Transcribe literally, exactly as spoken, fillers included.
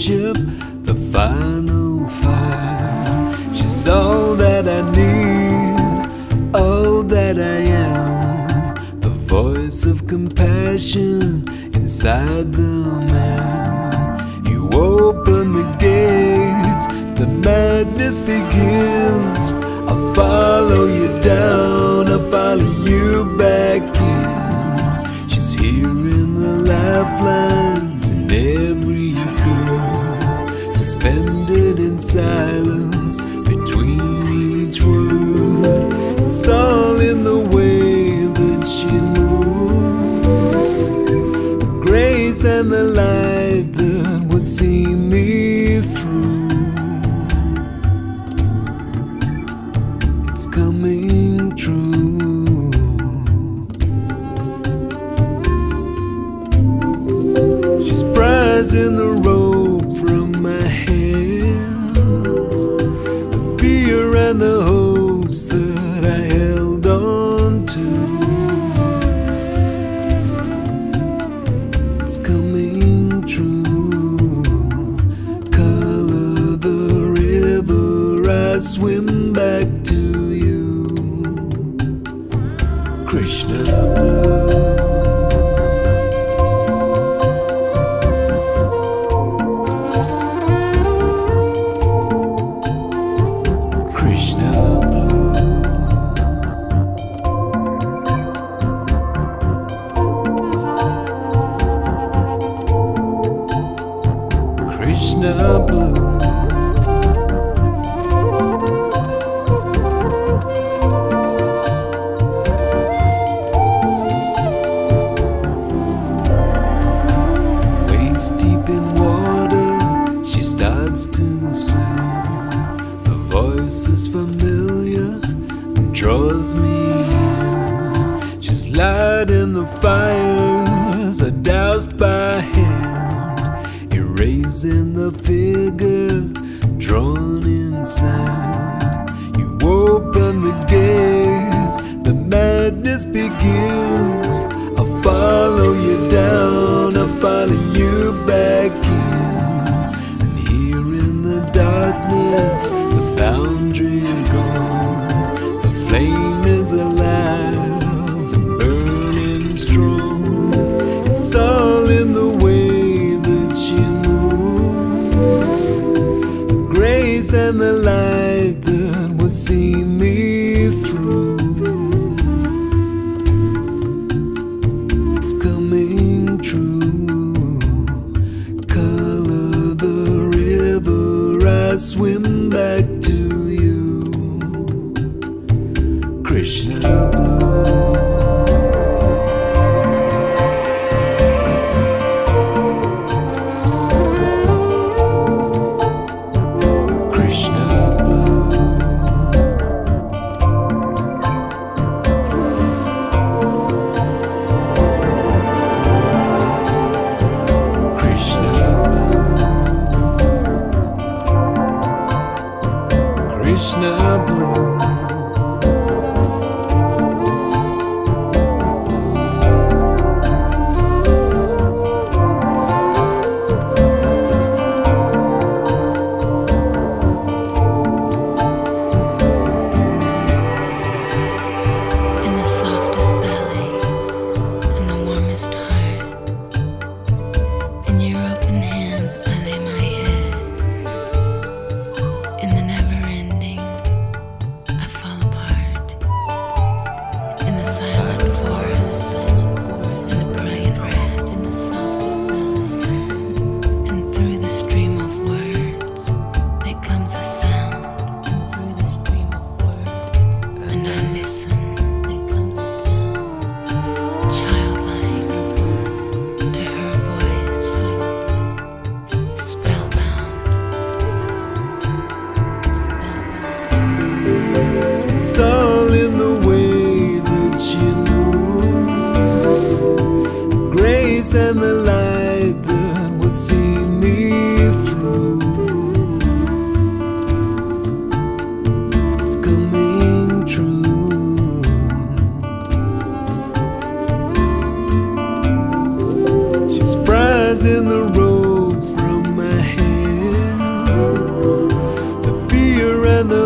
courtship, the final fire. She's all that I need, all that I am, the voice of compassion inside the man. You open the gates, the madness begins. I'll follow you down, I'll follow you back in. She's hearing the lifelines in every curve, suspended in silence between each word. It's all in the way that she moves, the grace and the light that will see me through. It's coming true. She's prizing the rope from my hands, the fear and the hopes that I held on to. It's coming true. Color the river I swim back to. Krishna blue, Krishna blue, Krishna blue. Deep in water, she starts to sing. The voice is familiar and draws me in. She's lighting the fires are doused by hand, erasing the figure drawn inside. You open the gates, the madness begins. I'll follow you down, I'll follow you back in. And here in the darkness, the boundary gone, the flame is alive and burning strong. It's all in the way that she moves, the grace and the light that will see me through. Coming true. Color the river I swim back to you. Krishna blue. Krishna blue. Krishna blue. In the softest belly, in the warmest heart, in your open hands I lay my head. In the never-ending, and the